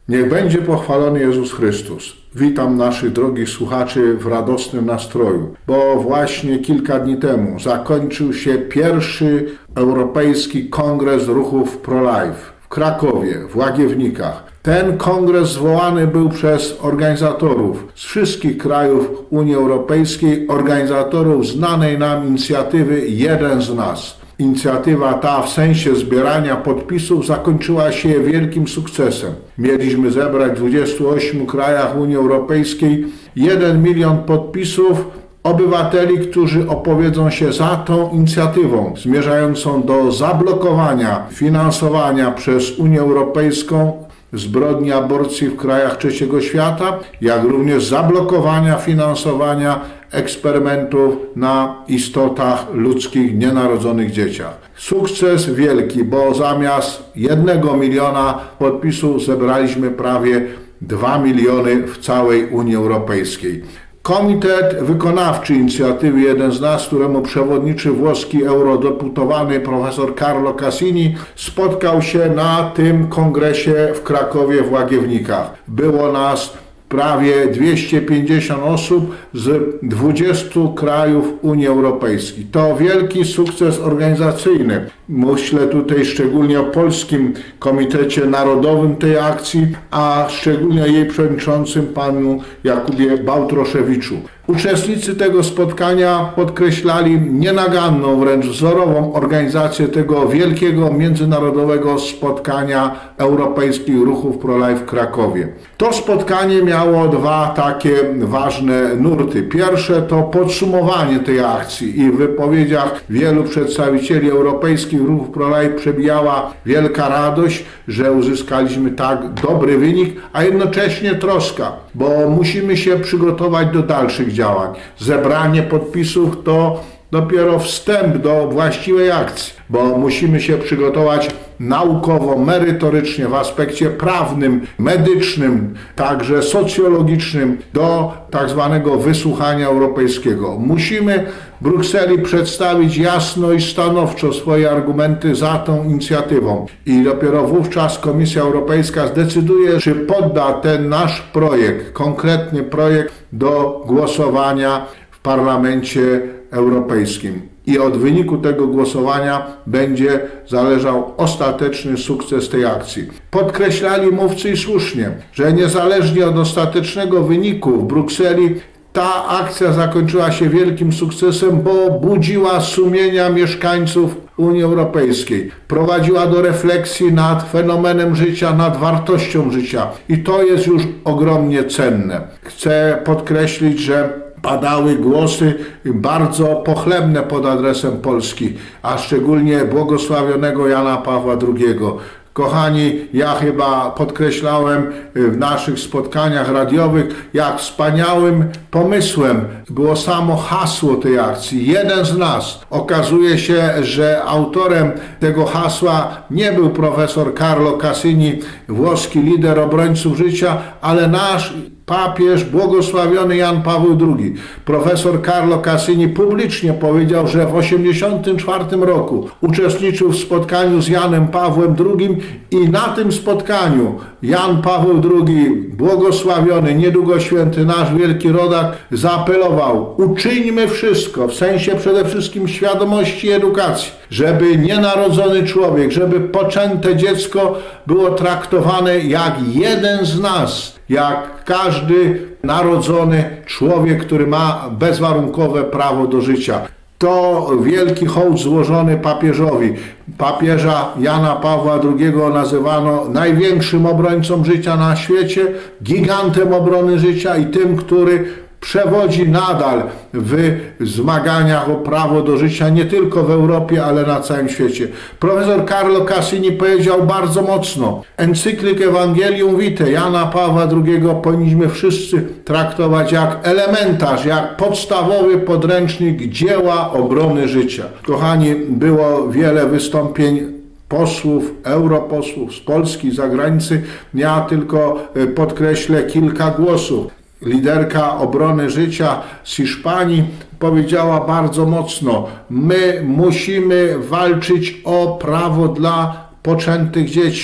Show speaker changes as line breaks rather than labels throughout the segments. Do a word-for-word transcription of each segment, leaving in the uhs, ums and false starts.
Niech będzie pochwalony Jezus Chrystus. Witam naszych drogich słuchaczy w radosnym nastroju, bo właśnie kilka dni temu zakończył się pierwszy Europejski Kongres Ruchów Pro-Life w Krakowie, w Łagiewnikach. Ten kongres zwołany był przez organizatorów z wszystkich krajów Unii Europejskiej, organizatorów znanej nam inicjatywy Jeden z nas. Inicjatywa ta w sensie zbierania podpisów zakończyła się wielkim sukcesem. Mieliśmy zebrać w dwudziestu ośmiu krajach Unii Europejskiej jeden milion podpisów obywateli, którzy opowiedzą się za tą inicjatywą zmierzającą do zablokowania finansowania przez Unię Europejską zbrodni aborcji w krajach trzeciego świata, jak również zablokowania finansowania eksperymentów na istotach ludzkich, nienarodzonych dzieciach. Sukces wielki, bo zamiast jednego miliona podpisów zebraliśmy prawie dwa miliony w całej Unii Europejskiej. Komitet wykonawczy inicjatywy Jeden z nas, któremu przewodniczy włoski eurodeputowany profesor Carlo Casini, spotkał się na tym kongresie w Krakowie w Łagiewnikach. Było nas prawie dwieście pięćdziesiąt osób z dwudziestu krajów Unii Europejskiej. To wielki sukces organizacyjny. Myślę tutaj szczególnie o Polskim Komitecie Narodowym tej akcji, a szczególnie jej przewodniczącym panu Jakubie Bałtroszewiczu. Uczestnicy tego spotkania podkreślali nienaganną, wręcz wzorową organizację tego wielkiego międzynarodowego spotkania europejskich ruchów pro-life w Krakowie. To spotkanie miało dwa takie ważne nurty. Pierwsze to podsumowanie tej akcji i w wypowiedziach wielu przedstawicieli europejskich ruchów pro-life przebijała wielka radość, że uzyskaliśmy tak dobry wynik, a jednocześnie troska, bo musimy się przygotować do dalszych działań. Zebranie podpisów to dopiero wstęp do właściwej akcji, bo musimy się przygotować naukowo, merytorycznie, w aspekcie prawnym, medycznym, także socjologicznym do tak zwanego wysłuchania europejskiego. Musimy w Brukseli przedstawić jasno i stanowczo swoje argumenty za tą inicjatywą i dopiero wówczas Komisja Europejska zdecyduje, czy podda ten nasz projekt, konkretny projekt do głosowania w Parlamencie Europejskim. I od wyniku tego głosowania będzie zależał ostateczny sukces tej akcji. Podkreślali mówcy i słusznie, że niezależnie od ostatecznego wyniku w Brukseli ta akcja zakończyła się wielkim sukcesem, bo budziła sumienia mieszkańców Unii Europejskiej. Prowadziła do refleksji nad fenomenem życia, nad wartością życia. I to jest już ogromnie cenne. Chcę podkreślić, że padały głosy bardzo pochlebne pod adresem Polski, a szczególnie błogosławionego Jana Pawła drugiego. Kochani, ja chyba podkreślałem w naszych spotkaniach radiowych, jak wspaniałym pomysłem było samo hasło tej akcji. Jeden z nas. Okazuje się, że autorem tego hasła nie był profesor Carlo Casini, włoski lider obrońców życia, ale nasz papież błogosławiony Jan Paweł drugi. Profesor Carlo Casini publicznie powiedział, że w tysiąc dziewięćset osiemdziesiątym czwartym roku uczestniczył w spotkaniu z Janem Pawłem drugim i na tym spotkaniu Jan Paweł drugi, błogosławiony, niedługo święty nasz wielki rodak, zaapelował: uczyńmy wszystko, w sensie przede wszystkim świadomości i edukacji, żeby nienarodzony człowiek, żeby poczęte dziecko było traktowane jak jeden z nas, jak każdy narodzony człowiek, który ma bezwarunkowe prawo do życia. To wielki hołd złożony papieżowi. Papieża Jana Pawła drugiego nazywano największym obrońcą życia na świecie, gigantem obrony życia i tym, który przewodzi nadal w zmaganiach o prawo do życia nie tylko w Europie, ale na całym świecie. Profesor Carlo Casini powiedział bardzo mocno: encyklikę Evangelium Vitae Jana Pawła drugiego powinniśmy wszyscy traktować jak elementarz, jak podstawowy podręcznik dzieła obrony życia. Kochani, było wiele wystąpień posłów, europosłów z Polski, z zagranicy. Ja tylko podkreślę kilka głosów. Liderka obrony życia z Hiszpanii powiedziała bardzo mocno: my musimy walczyć o prawo dla poczętych dzieci.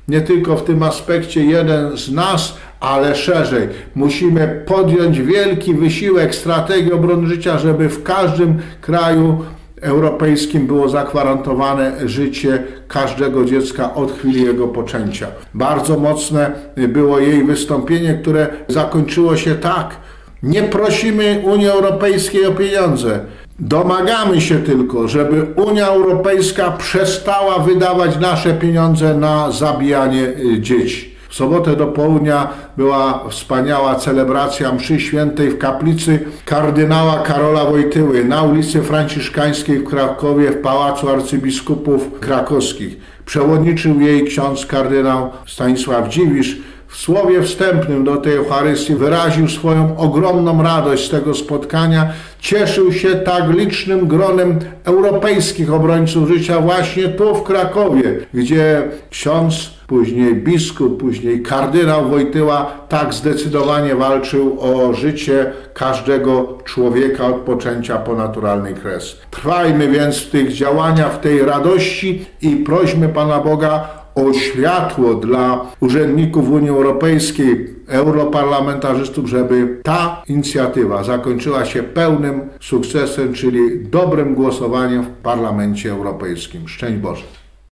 nie tylko w tym aspekcie jeden z nas, ale szerzej. Musimy podjąć wielki wysiłek strategii obrony życia, żeby w każdym kraju europejskim było zagwarantowane życie każdego dziecka od chwili jego poczęcia. Bardzo mocne było jej wystąpienie, które zakończyło się tak: nie prosimy Unii Europejskiej o pieniądze. Domagamy się tylko, żeby Unia Europejska przestała wydawać nasze pieniądze na zabijanie dzieci. W sobotę do południa była wspaniała celebracja mszy świętej w kaplicy kardynała Karola Wojtyły na ulicy Franciszkańskiej w Krakowie w Pałacu Arcybiskupów Krakowskich. Przewodniczył jej ksiądz kardynał Stanisław Dziwisz. W słowie wstępnym do tej Eucharystii wyraził swoją ogromną radość z tego spotkania. Cieszył się tak licznym gronem europejskich obrońców życia właśnie tu w Krakowie, gdzie ksiądz, później biskup, później kardynał Wojtyła tak zdecydowanie walczył o życie każdego człowieka od poczęcia po naturalnej kres. Trwajmy więc w tych działaniach, w tej radości i prośmy Pana Boga o światło dla urzędników Unii Europejskiej, europarlamentarzystów, żeby ta inicjatywa zakończyła się pełnym sukcesem, czyli dobrym głosowaniem w Parlamencie Europejskim. Szczęść Boże.